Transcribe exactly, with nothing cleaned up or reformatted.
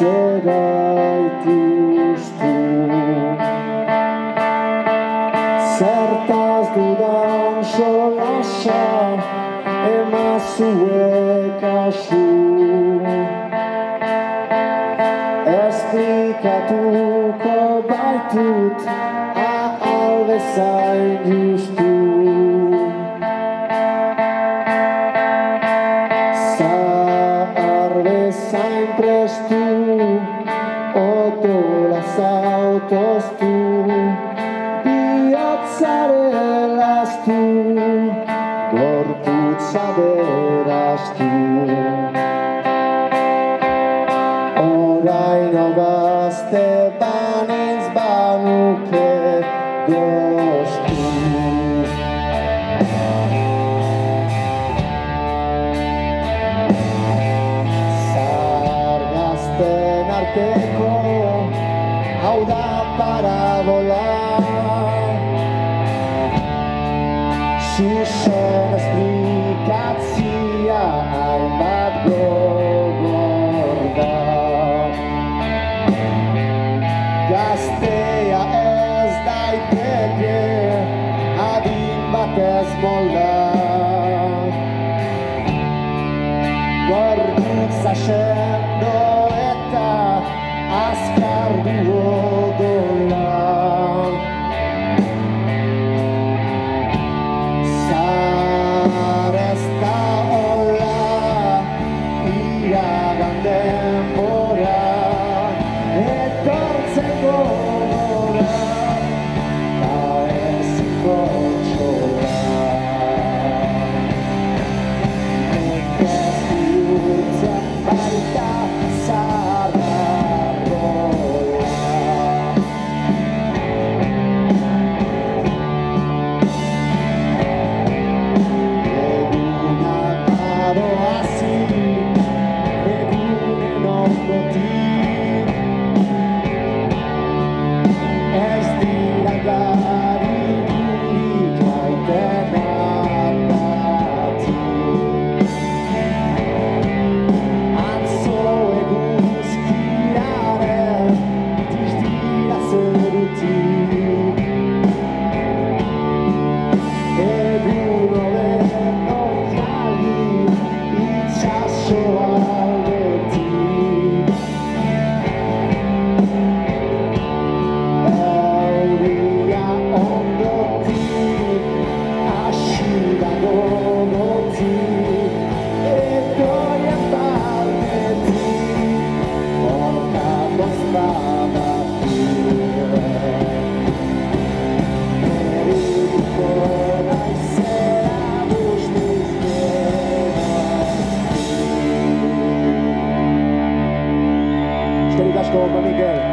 gaituztu. Zertaz dudan solasa emazue kasu. Esplikatuko baitut ahal bezain justu. Zahar bezain prestu, odola zautoztu, bihotzaren lastu, gorputza beraztu. Oraino gazte banintz banuke goztu. Zahar gazten arteko hau da parabola. Zuzen esplikatzia hainbat gogor da. Gaztea ez daiteke adin batez molda. Gorputza sendo eta azkar du odola. Zahar ez da hola, iragan denbora, etortzeko gora, ta eziko txola. Nekez bihurtzen baita zaharra rola. Egunak badoazi, egunen ondotik. Ez dira garirik maiten hartatik. Atzo eguzkiaren distira zerutik. Egun olen oiali itxaso aldetik. Euria ondotik, hasi da gogotik, egoien barnetik, horka bozbadatik. Erudiko naizera guztiz geroztik. Eskerrik asko, Mikel.